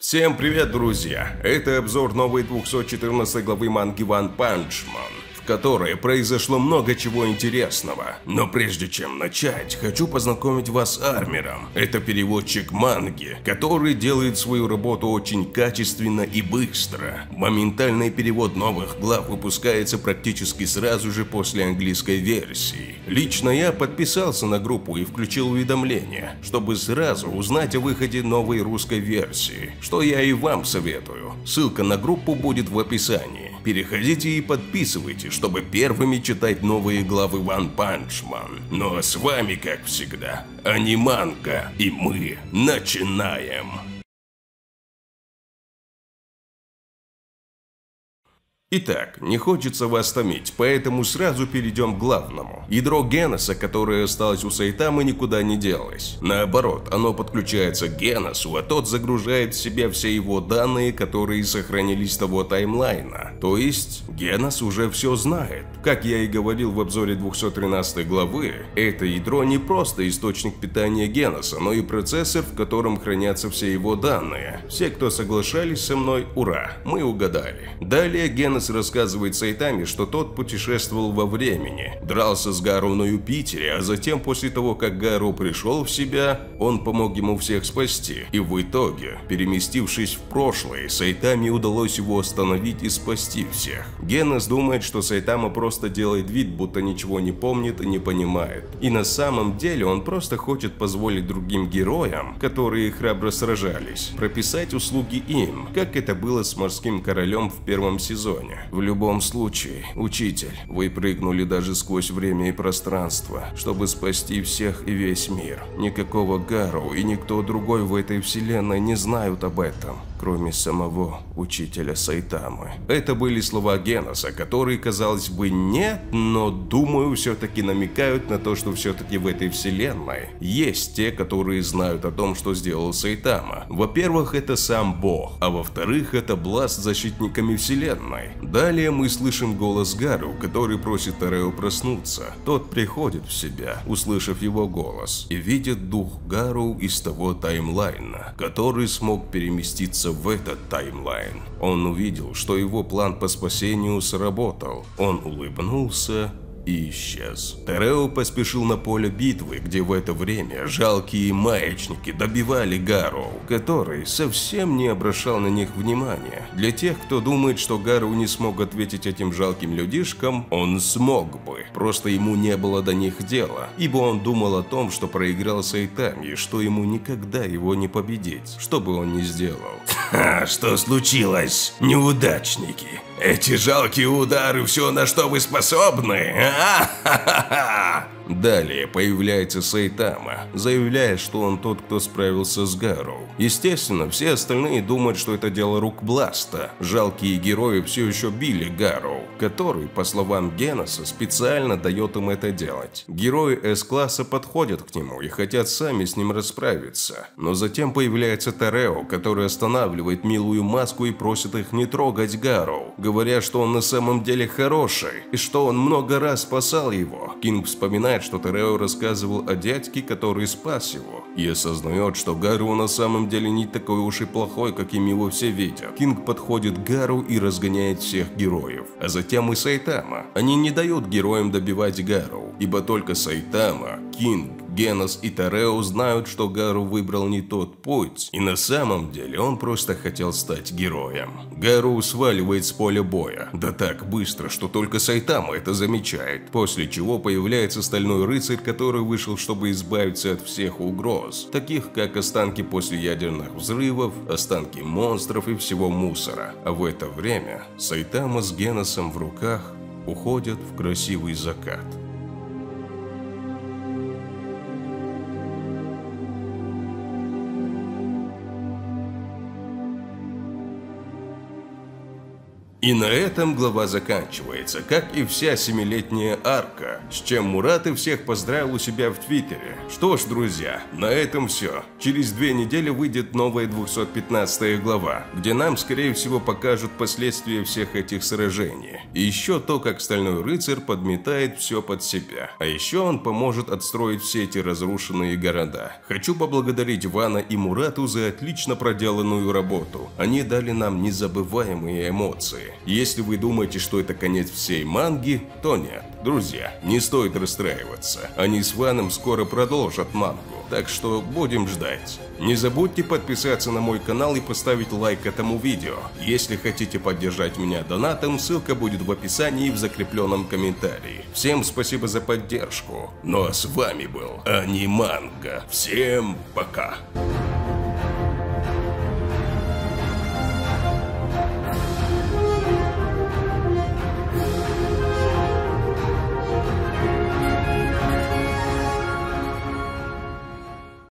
Всем привет, друзья! Это обзор новой 214 главы манги One Punch Man, в которой произошло много чего интересного. Но прежде чем начать, хочу познакомить вас с Армером. Это переводчик манги, который делает свою работу очень качественно и быстро. Моментальный перевод новых глав выпускается практически сразу же после английской версии. Лично я подписался на группу и включил уведомления, чтобы сразу узнать о выходе новой русской версии, что я и вам советую. Ссылка на группу будет в описании. Переходите и подписывайтесь, чтобы первыми читать новые главы One Punch Man. Ну а с вами, как всегда, Аниманка, и мы начинаем. Итак, не хочется вас томить, поэтому сразу перейдем к главному. Ядро Геноса, которое осталось у Сайтамы, никуда не делось. Наоборот, оно подключается к Геносу, а тот загружает в себя все его данные, которые сохранились с того таймлайна. То есть, Генос уже все знает. Как я и говорил в обзоре 213 главы, это ядро не просто источник питания Геноса, но и процессор, в котором хранятся все его данные. Все, кто соглашались со мной, ура, мы угадали. Далее Генос рассказывает Сайтаме, что тот путешествовал во времени, дрался с Гару на Юпитере, а затем, после того, как Гару пришел в себя, он помог ему всех спасти. И в итоге, переместившись в прошлое, Сайтаме удалось его остановить и спасти всех. Генос думает, что Сайтама просто делает вид, будто ничего не помнит и не понимает. И на самом деле он просто хочет позволить другим героям, которые храбро сражались, прописать услуги им, как это было с Морским Королем в первом сезоне. В любом случае, учитель, вы прыгнули даже сквозь время и пространство, чтобы спасти всех и весь мир. Никакого Гару и никто другой в этой вселенной не знают об этом, кроме самого учителя Сайтамы. Это были слова Геноса, которые, казалось бы, нет, но, думаю, все-таки намекают на то, что все-таки в этой вселенной есть те, которые знают о том, что сделал Сайтама. Во-первых, это сам Бог, а во-вторых, это Бласт с защитниками вселенной. Далее мы слышим голос Гару, который просит Тарео проснуться. Тот приходит в себя, услышав его голос, и видит дух Гару из того таймлайна, который смог переместиться в этот таймлайн. Он увидел, что его план по спасению сработал. Он улыбнулся и исчез. Тарео поспешил на поле битвы, где в это время жалкие маячники добивали Гару, который совсем не обращал на них внимания. Для тех, кто думает, что Гару не смог ответить этим жалким людишкам, он смог бы, просто ему не было до них дела, ибо он думал о том, что проиграл Сайтаме и что ему никогда его не победить, что бы он ни сделал. Ха, что случилось, неудачники? Эти жалкие удары, все, на что вы способны? Далее появляется Сайтама, заявляя, что он тот, кто справился с Гару. Естественно, все остальные думают, что это дело рук Бласта. Жалкие герои все еще били Гару, который, по словам Геноса, специально дает им это делать. Герои С-класса подходят к нему и хотят сами с ним расправиться. Но затем появляется Тарео, который останавливает милую маску и просит их не трогать Гару, говоря, что он на самом деле хороший и что он много раз спасал его. Кинг вспоминает, что Тарео рассказывал о дядьке, который спас его, и осознает, что Гару на самом деле не такой уж и плохой, каким его все видят. Кинг подходит к Гару и разгоняет всех героев, а затем и Сайтама. Они не дают героям добивать Гару, ибо только Сайтама, Кинг, Генос и Тарео знают, что Гару выбрал не тот путь, и на самом деле он просто хотел стать героем. Гару сваливает с поля боя, да так быстро, что только Сайтама это замечает, после чего появляется Стальной Рыцарь, который вышел, чтобы избавиться от всех угроз, таких как останки после ядерных взрывов, останки монстров и всего мусора. А в это время Сайтама с Геносом в руках уходят в красивый закат. И на этом глава заканчивается, как и вся 7-летняя арка, с чем Мурат и всех поздравил у себя в Твиттере. Что ж, друзья, на этом все. Через 2 недели выйдет новая 215 глава, где нам, скорее всего, покажут последствия всех этих сражений. И еще то, как Стальной Рыцарь подметает все под себя. А еще он поможет отстроить все эти разрушенные города. Хочу поблагодарить Вана и Мурату за отлично проделанную работу. Они дали нам незабываемые эмоции. Если вы думаете, что это конец всей манги, то нет. Друзья, не стоит расстраиваться. Они с Ваном скоро продолжат мангу, так что будем ждать. Не забудьте подписаться на мой канал и поставить лайк этому видео. Если хотите поддержать меня донатом, ссылка будет в описании и в закрепленном комментарии. Всем спасибо за поддержку. Ну а с вами был Аниманга. Всем пока.